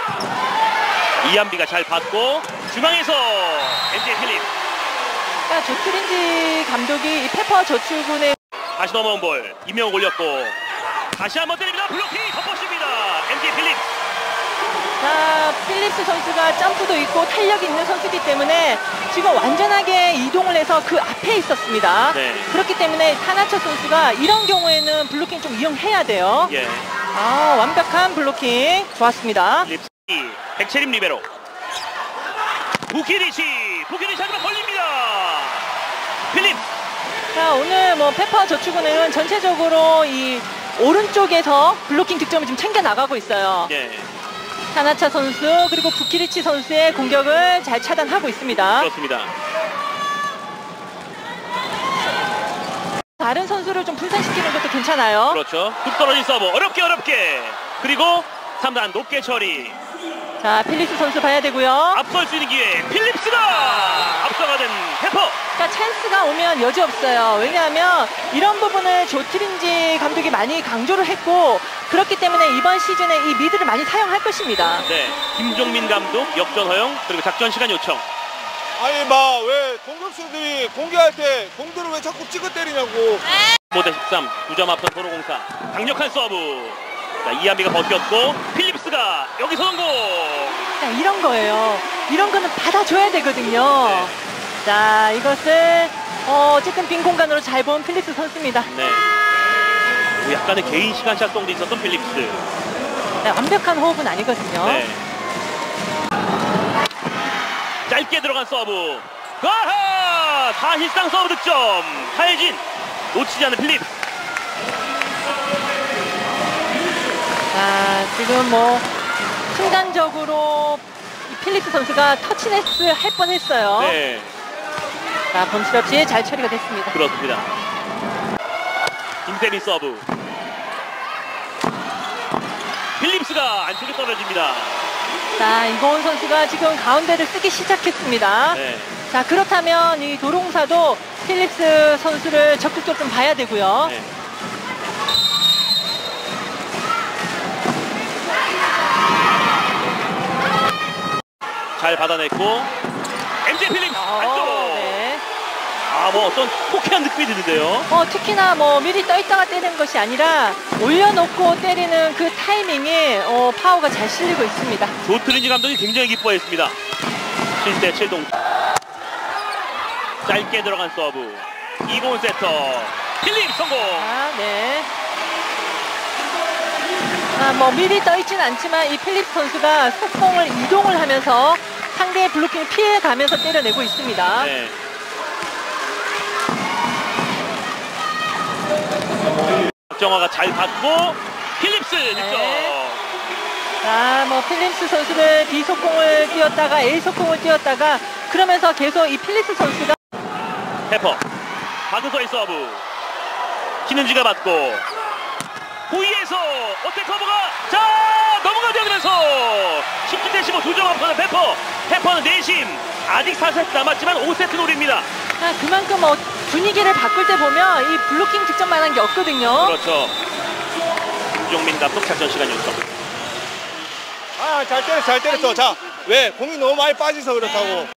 이한비가 잘 받고 중앙에서 MJ 필립. 그러니까 조트린지 감독이 이 페퍼 저축은의 다시 넘어온 볼 임명 올렸고 다시 한번 때립니다. 블로킹 덮어줍니다. MJ 필립. 자, 필립스 선수가 점프도 있고 탄력이 있는 선수이기 때문에 지금 완전하게 이동을 해서 그 앞에 있었습니다. 네. 그렇기 때문에 타나차 선수가 이런 경우에는 블로킹 좀 이용해야 돼요. 예. 완벽한 블로킹 좋았습니다. 립스 백채림 리베로. 부키리치 하지만 걸립니다. 필립. 자, 오늘 뭐 페퍼 저축은행은 전체적으로 이 오른쪽에서 블로킹 득점을 지금 챙겨 나가고 있어요. 예. 타나차 선수 그리고 부키리치 선수의 공격을 잘 차단하고 있습니다. 그렇습니다. 다른 선수를 좀 분산시키는 것도 괜찮아요. 그렇죠. 뚝 떨어진 서브 어렵게 그리고 3단 높게 처리. 자, 필립스 선수 봐야 되고요. 앞설 수 있는 기회 필립스가 앞서가는 페퍼. 그러니까 찬스가 오면 여지없어요. 왜냐하면 이런 부분을 조트린지 감독이 많이 강조를 했고 그렇기 때문에 이번 시즌에 이 미드를 많이 사용할 것입니다. 네, 김종민 감독 역전 허용 그리고 작전 시간 요청. 아니 왜 공격수들이 공격할 때 공들을 왜 자꾸 찍어 때리냐고. 5대13 2점 앞선 도로공사 강력한 서브. 자, 이한비가 버텼고 필립스가 여기서 성공. 자, 이런 거예요. 이런 거는 받아줘야 되거든요. 네. 자, 이것을 어쨌든 빈 공간으로 잘 본 필립스 선수입니다. 네. 약간의 개인 시간샷 송도 있었던 필립스. 네, 완벽한 호흡은 아니거든요. 네. 짧게 들어간 서브. 아하! 사실상 서브 득점. 하예진 놓치지 않는 필립. 자, 지금 뭐 순간적으로 이 필립스 선수가 터치네스 할 뻔했어요. 네. 자, 범실없이 잘 처리가 됐습니다. 그렇습니다. 김세민 서브. 필립스가 안쪽에 떨어집니다. 자, 이고은 선수가 지금 가운데를 쓰기 시작했습니다. 네. 자, 그렇다면 이 도롱사도 필립스 선수를 적극적으로 좀 봐야 되고요. 네. 잘 받아냈고 MJ 필립스 안쪽. 네. 뭐 어떤 포쾌한 느낌이 드는데요. 특히나 뭐 미리 떠있다가 때리는 것이 아니라 올려놓고 때리는 그 타이밍에 파워가 잘 실리고 있습니다. 조트린지 감독이 굉장히 기뻐했습니다. 7대7 동. 짧게 들어간 서브. 이고은 세터. 필립 성공. 네. 뭐 미리 떠있지는 않지만 이 필립 선수가 속공을 이동을 하면서 상대의 블로킹을 피해가면서 때려내고 있습니다. 네. 박정화가 잘 받고 필립스 득점. 네. 자, 뭐 필립스 선수를 B 속공을 뛰었다가 A 속공을 뛰었다가 그러면서 계속 이 필립스 선수가 페퍼. 박은서의 서브. 신은지가 받고 후위에서 어택커버가 넘어가면서 17대15 2점 앞서는 페퍼. 페퍼는 내심 아직 4세트 남았지만 5세트 노립니다. 그만큼 분위기를 바꿀 때 보면 이 블로킹 득점만한 게 없거든요. 그렇죠. 김종민 감독 작전 시간 요청. 잘 때렸어. 자, 왜 공이 너무 많이 빠져서 그렇다고.